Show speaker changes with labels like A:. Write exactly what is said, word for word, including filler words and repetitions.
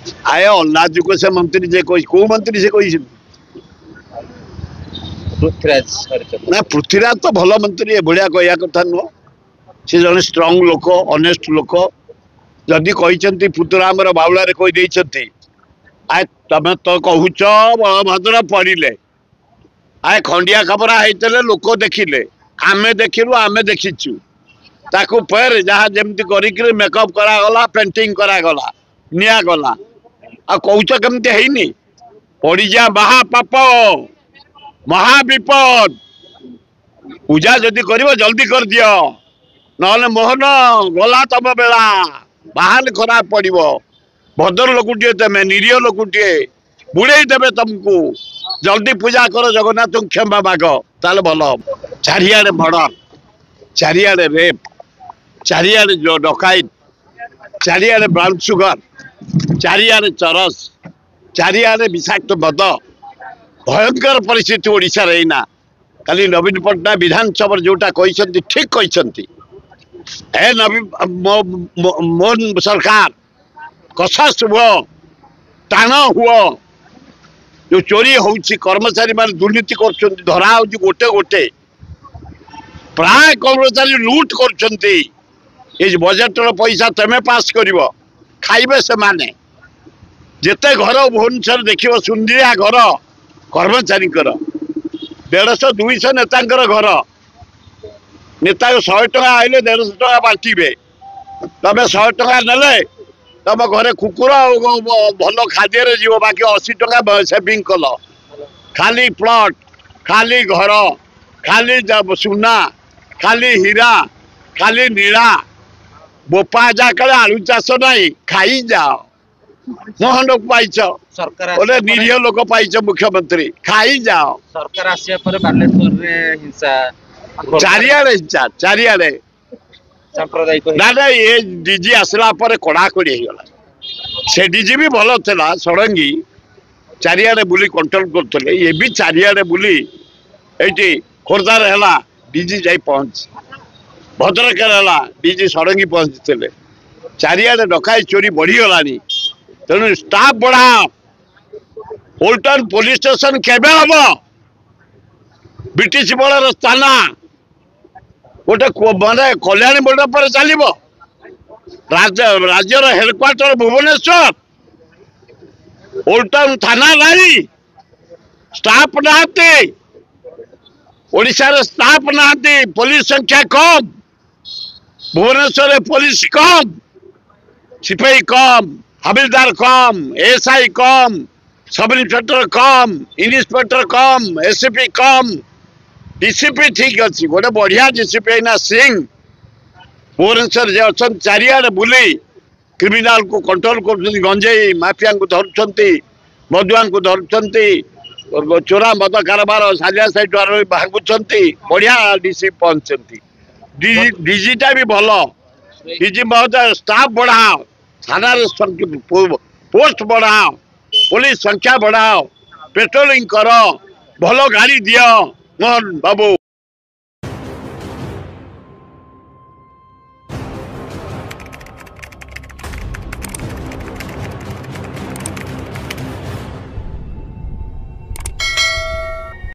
A: आए अल्लाह को से मंत्री जे कोई को मंत्री से कोई
B: पृथ्वीराज
A: ना पृथ्वीराज तो भल मंत्री भाया कहया कथा नुह सी जन स्ट्रंग लोक ऑनेस्ट लोक जदि कहते पुतुराम बाउला कही आए तमें तो कहूच बलभद्र पड़े आए खंडिया खबरा होते लोक देखिले आमे देखिलु आमे देखीचु ताकू पर जहाँ जमती कर मेकअप करागला पेंटिंग करागला निया गला आ कौच केमती है पड़ी जा महापाप महाविपद पूजा जदि कर जल्दी कर दियो नहले मोहन गला तम बेला बाहर खराब पड़ो भद्र लोकटे तमें निरीह लोकटे बुड़े देवे तुमको जल्दी पूजा कर जगन्नाथ क्षमा माग ताल भल चारिआडे मर्डर चारिआडे रेप चारिआडे डकाइत चारिआडे ब्राउन सुगर चारिआडे चरस चारिआडे विषाक्त मद भयंकर परिस्थिति ओडिशा रहीना काली नवीन पट्टनायक विधानसभा जोटा कहते ठीक कहते ए नवीन मोहन सरकार कसस हुआ टाण हुआ जो चोरी होउची कर्मचारी मान दुर्नीति कर धरा हो गोटे गोटे प्राय कर्मचारी लुट कर बजेट पैसा तमें पास कर खाइबे से माने जेते घर भुवनेश्वर देख सुंदरिया घर कर्मचारी डेढ़श दुईश नेता घर नेता शहे टका आइले डेढ़श टका बांटे तमें शहे टका नेले तुम घरे कुकुर भल खाद्य जीव बाकी अशी टका सेविंग कल खाली प्लट खाली घर खाली सुना खाली हीरा खाली नीला बोपा जाकले आलू चाष नहीं खाई जाओ मोहन लोक पाइच सरकार निरीह लोक पाइच मुख्यमंत्री खाई जाओ
B: सरकार आसिया पर बालेश्वर रे हिंसा
A: चारिआडे हिंसा चारिआडे
B: सांप्रदायिक
A: ना ना ये डीजी आसला पर कड़ाकड़ी हो गला से डीजी भी भल था षडंगी चारिआडे बुली कंट्रोल करते ये भी चारिआडे बुली ये खोर्धार है डीजी जाई पहुंच भद्रक है डीजी षडंगी पहुंचते चारिआडे डकाई चोरी बढ़ीगलानी तेणु स्टाफ बढ़ा ओल्टन पुलिस स्टेशन केबे हम ब्रिटिश बलर थाना गोटे माने कल्याणी मंडप पर चलो राज्यर हेडक्वार्टर भुवनेश्वर ओल्टन थाना नहीं स्टाफ नहांती ओडिशा रे स्टाफ नहांती पुलिस संख्या कम भुवनेश्वर पुलिस कम सिपाही कम हविलदार कम SI cum sub inspector cum inspector cum SP cum DCP ठीक अच्छी गोटे बढ़िया डीसीपी है सिंह भुवनेश्वर जे अच्छा चारिआडे बुली क्रिमिनाल को कंट्रोल कर गंजेई माफिया को धरुंच मधुआन को धरुंच चोरा मद कारबार सालिया साइड भांगुंट बढ़िया डीसी पहुंचती डीजीटा भी भल डीजी महोदय स्टाफ बढ़ाओ थाना पोस्ट बढ़ाओ पुलिस संख्या बढ़ाओ पेट्रोलिंग कर भल गाड़ी दियो मोहन बाबू।